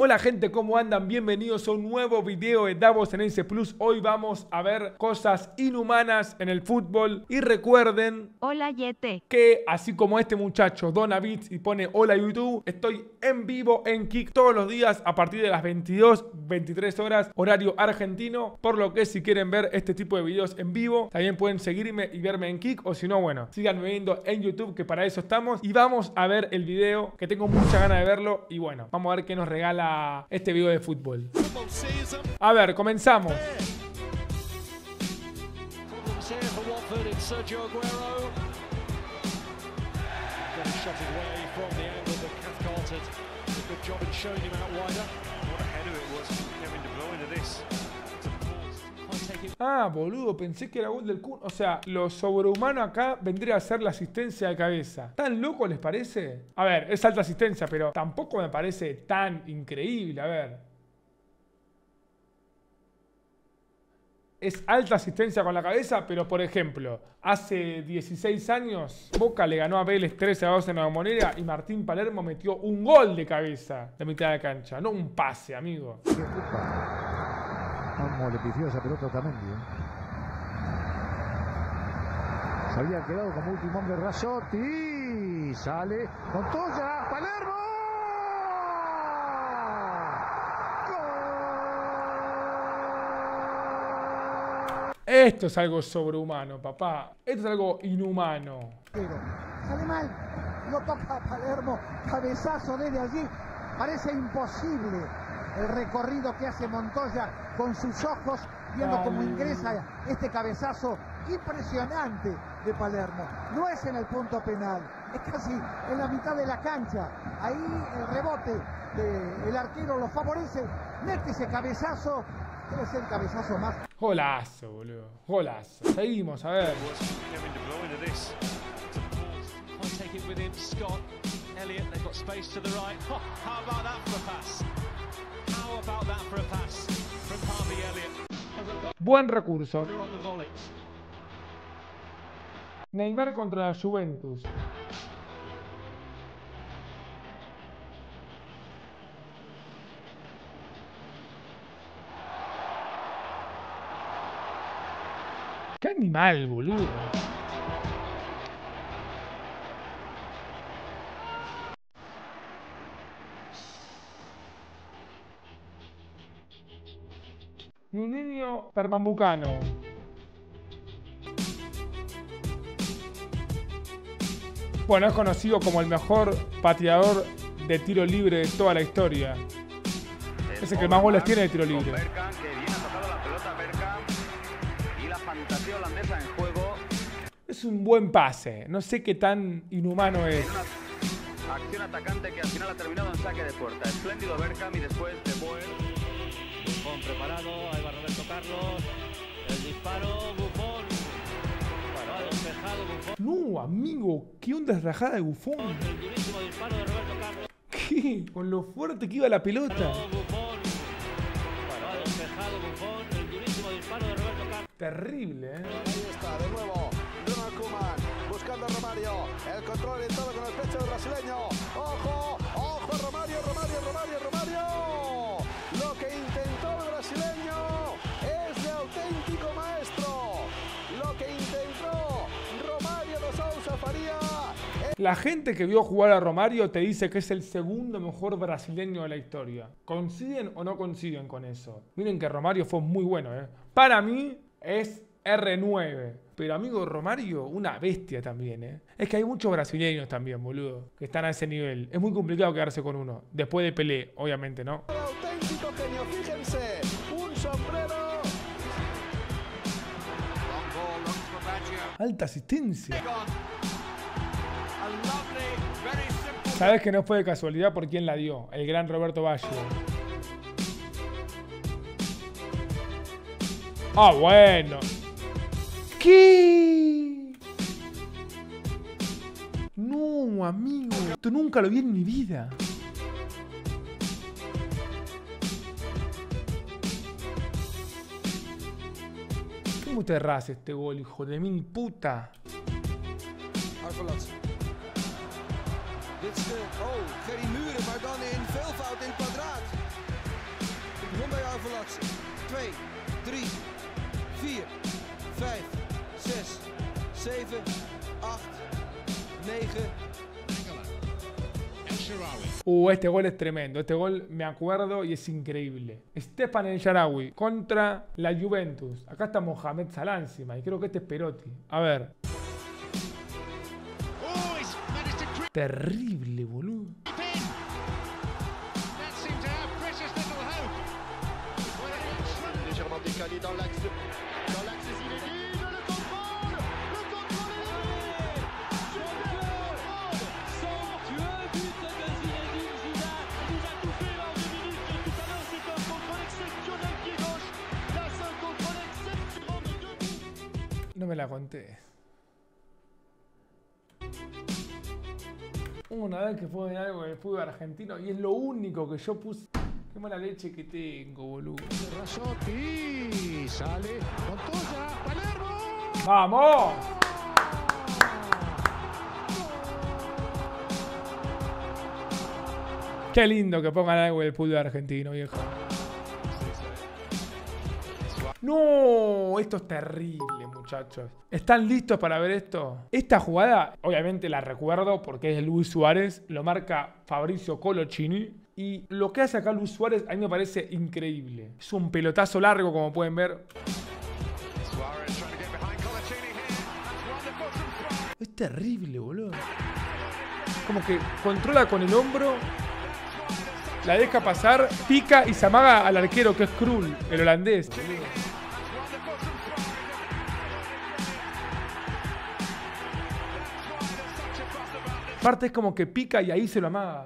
Hola gente, ¿cómo andan? Bienvenidos a un nuevo video de Davos en S Plus. Hoy vamos a ver cosas inhumanas en el fútbol. Y recuerden... Hola Yete. Que así como este muchacho dona bits y pone hola YouTube, estoy en vivo en Kick todos los días a partir de las 22, 23 horas, horario argentino. Por lo que si quieren ver este tipo de videos en vivo, también pueden seguirme y verme en Kick. O si no, bueno, síganme viendo en YouTube, que para eso estamos. Y vamos a ver el video, que tengo mucha ganas de verlo. Y bueno, vamos a ver qué nos regala este video de fútbol. A ver, comenzamos. Ah, boludo, pensé que era gol del Kun. O sea, lo sobrehumano acá vendría a ser la asistencia de cabeza. ¿Tan loco les parece? A ver, es alta asistencia, pero tampoco me parece tan increíble. A ver. Es alta asistencia con la cabeza, pero por ejemplo, hace 16 años Boca le ganó a Vélez 13-2 en la Bombonera y Martín Palermo metió un gol de cabeza de mitad de cancha, no un pase, amigo. Cómo le pifió esa pelota también, Se había quedado como último hombre Rasotti. Sale Montoya, Palermo. Esto es algo sobrehumano, papá. Esto es algo inhumano. Sale mal, lo toca Palermo, cabezazo desde allí. Parece imposible el recorrido que hace Montoya con sus ojos, viendo cómo ingresa este cabezazo impresionante de Palermo. No es en el punto penal, es casi en la mitad de la cancha. Ahí el rebote del arquero lo favorece, mete ese cabezazo. Debe ser el cabezazo más. Golazo, boludo. Golazo. Seguimos, a ver. Buen recurso. Neymar contra la Juventus. ¡Qué animal, boludo! Un niño pernambucano. Bueno, es conocido como el mejor pateador de tiro libre de toda la historia. Es el que más goles tiene de tiro libre. Es un buen pase. No sé qué tan inhumano es. Una acción atacante que al final ha terminado en saque de puerta. Espléndido Bergkamp y después De Boer. Buffon preparado. Ahí va Roberto Carlos. El disparo. Buffon. Va despejado Buffon. No, amigo. ¿Qué onda es rajada de Buffon? El durísimo disparo de Roberto Carlos. ¿Qué? Con lo fuerte que iba la pelota. Buffon. Va despejado Buffon. El durísimo disparo de Roberto Carlos. Terrible, ¿eh? Ahí está, de nuevo, Ronald Koeman, buscando a Romario, el control orientado con el pecho del brasileño, ¡ojo! ¡Ojo! ¡Romario! Lo que intentó el brasileño es de auténtico maestro, lo que intentó Romario de Sousa Faria. La gente que vio jugar a Romario te dice que es el segundo mejor brasileño de la historia. ¿Coinciden o no coinciden con eso? Miren que Romario fue muy bueno, ¿eh? Para mí es R9. Pero amigo, Romario, una bestia también, ¿eh? Es que hay muchos brasileños también, boludo, que están a ese nivel. Es muy complicado quedarse con uno. Después de Pelé, obviamente, ¿no? El auténtico genio, fíjense, un sombrero. Alta asistencia. Sabes que no fue de casualidad por quién la dio. El gran Roberto Baggio. Ah, bueno. ¿Qué? No, amigo. Esto nunca lo vi en mi vida. ¿Cómo te erras este gol, hijo de mil puta? Dit is de... Oh, Gerry Muren, maar dan in veelvoud in het kwadraat. laatste. 2, 3, 4, 5, 6, 7, 8, 9. Este gol es tremendo. Este gol me acuerdo y es increíble. Stefan El Shaarawy contra la Juventus. Acá está Mohamed Salah encima y creo que este es Perotti. A ver. Terrible, boludo. No me la conté. Una vez que fue en algo del fútbol argentino y es lo único que yo puse. Qué mala leche que tengo, boludo. Rasotti sale Montoya, Palermo. ¡Vamos! Qué lindo que pongan algo del fútbol argentino, viejo. No, esto es terrible, muchachos. ¿Están listos para ver esto? Esta jugada, obviamente la recuerdo porque es de Luis Suárez. Lo marca Fabrizio Coloccini. Y lo que hace acá Luis Suárez a mí me parece increíble. Es un pelotazo largo, como pueden ver. Es terrible, boludo. Como que controla con el hombro, la deja pasar, pica y se amaga al arquero, que es Krul, el holandés. Aparte es como que pica y ahí se lo amaga.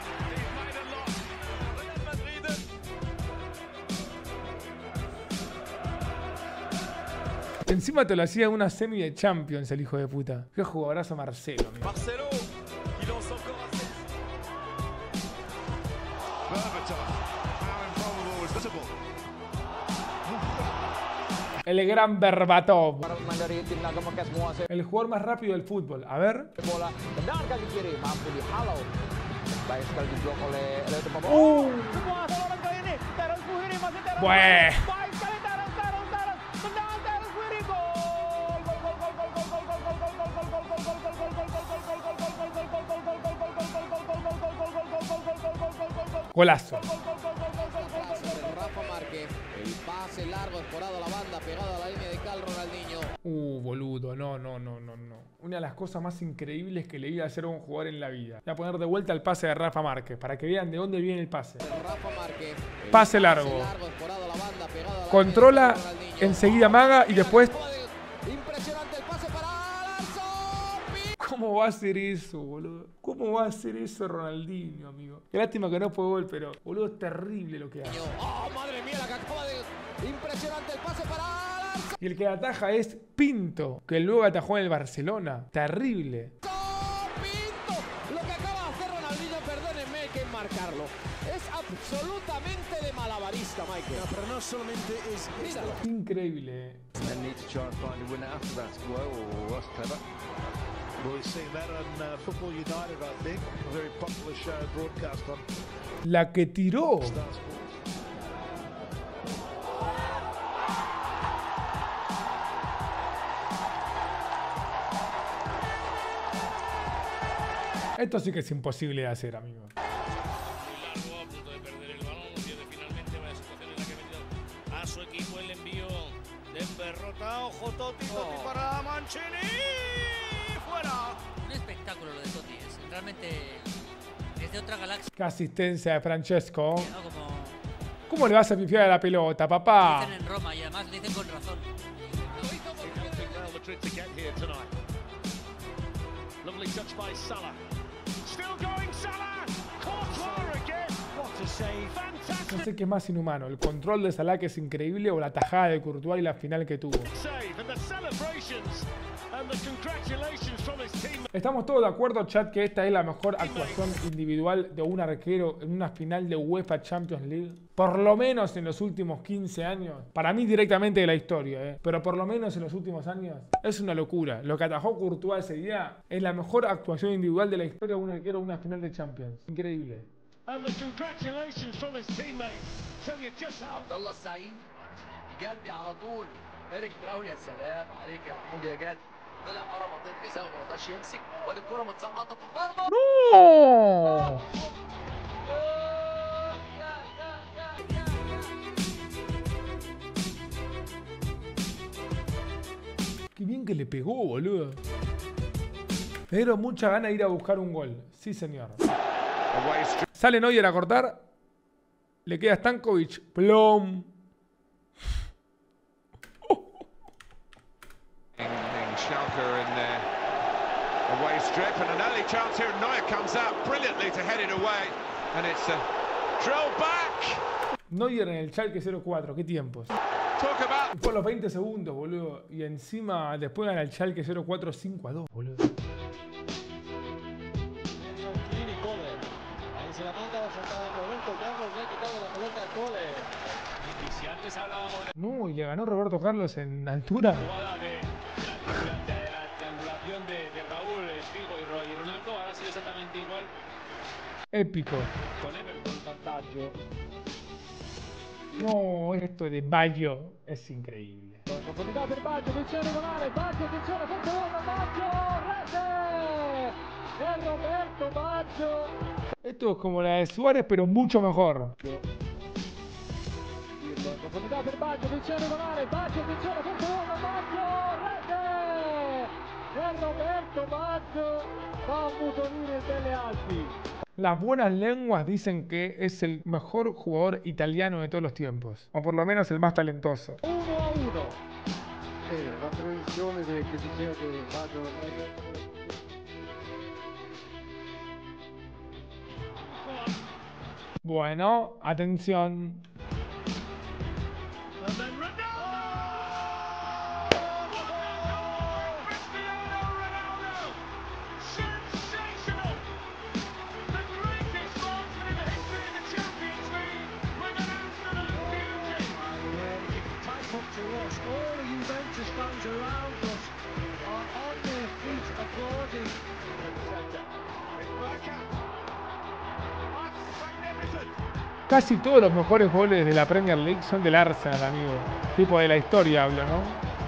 Encima te lo hacía en una semi de Champions el hijo de puta. Qué jugadorazo Marcelo, amigo. Marcelo, qui lance encore à 16. Berbatov, how improbable was visible. El gran Berbatov. El jugador más rápido del fútbol. A ver. Bueno. Golazo. Rafa Márquez, el pase largo, escorado a la banda, pegado a la línea de cal, Ronaldinho. Boludo, no. Una de las cosas más increíbles que le iba a hacer a un jugador en la vida. Voy a poner de vuelta el pase de Rafa Márquez, para que vean de dónde viene el pase. Rafa Márquez, Pase largo. escorado a la banda, pegado a la Controla, línea de Ronaldinho. enseguida amaga y después... Impresionante el pase para Alarzo. ¿Cómo va a hacer eso, boludo? ¿Cómo va a hacer eso Ronaldinho, amigo? Qué lástima que no fue gol, pero, boludo, es terrible lo que hace. Oh, madre mía, la que acaba de... Impresionante el pase para Alarzo. Y el que ataja es Pinto, que luego atajó en el Barcelona. Terrible. Pinto, lo que acaba de hacer Ronaldinho, perdónenme que enmarcarlo. Es absolutamente de malabarista, Michael. No, pero no solamente es Míralo. Increíble. And need to try and find a winner after that. Well, that's clever. Well, we've seen that on Football United, I think. A very popular show broadcast on La que tiró. Star Sports. Esto sí que es imposible de hacer, amigo. Muy largo, a punto de perder el balón, pierde finalmente, vaya situación en la que ha metido a su equipo el envío de Perrota. Ojo, Totti para Mancini. ¡Fuera! Un espectáculo lo de Totti, es realmente es de otra galaxia, Qué asistencia de Francesco. ¿no? Como ¿Cómo le vas a pifiar a la pelota, papá? dicen en Roma y además le dicen con razón. Real Madrid to get here tonight. Lovely touch by Salah. Still going Salah. Courtois again. What a save. Fantastic No sé qué es más inhumano, el control de Salah, que es increíble, o la tajada de Courtois y la final que tuvo. save. And the celebrations and the congratulations from his team. Estamos todos de acuerdo, chat, que esta es la mejor actuación individual de un arquero en una final de UEFA Champions League. Por lo menos en los últimos 15 años. Para mí directamente de la historia, pero por lo menos en los últimos años. Es una locura. Lo que atajó Courtois ese día es la mejor actuación individual de la historia de un arquero en una final de Champions. Increíble. And the congratulations from his teammates. عبد الله السعيد جدي على طول. إيريك براون يا سلام عليك يا محمود يا جد. طلع بره منطقه جزاء وما رضاش يمسك وادي الكوره متسقطه في المرمى. ¡No! Qué bien que le pegó, boludo. Me dieron mucha gana de ir a buscar un gol. Sí, señor. Sale Neuer a cortar. Le queda Stankovic. Plom. Schalke in there. Away strip and an early chance here. Neuer comes out brilliantly to head it away. And it's a drill back. Neuer en el Schalke 04. ¿Qué tiempos? Fue a los 20 segundos, boludo. Y encima después gana el Schalke 04 5-2, boludo. Ahí se la manda a Roberto Carlos, le ha quitado la pelota a Cole. Y si antes hablábamos de... No, y le ganó Roberto Carlos en altura. Jugada de la triangulación de Raúl, Figo y Ronaldo, ahora ha sido exactamente igual. Épico. Con Everton vantaggio. No, esto de Baggio es increíble. Profondità per Baggio, attenzione regolare, Baggio, attenzione, forse gol, Baggio, rete! E Roberto Baggio. Esto es como la de Suárez, pero mucho mejor. Profondità per Baggio, attenzione regolare, Baggio, attenzione, forse gol, Baggio, rete! E Roberto Baggio fa un butonino in belle alti. Las buenas lenguas dicen que es el mejor jugador italiano de todos los tiempos. O por lo menos el más talentoso. 1-1. La previsione che diceva che Baggio Bueno, atención. Casi todos los mejores goles de la Premier League son del Arsenal, amigo. Tipo de la historia hablo, ¿no?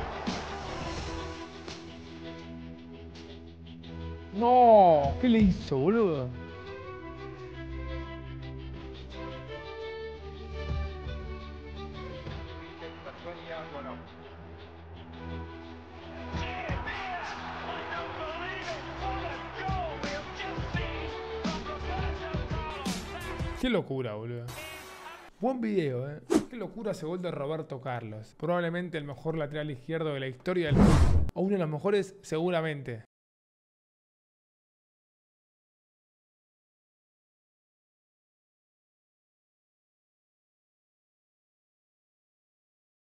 No, ¿qué le hizo, boludo? Qué locura, boludo. Buen video, Qué locura ese gol de Roberto Carlos. Probablemente el mejor lateral izquierdo de la historia del fútbol. O uno de los mejores, seguramente.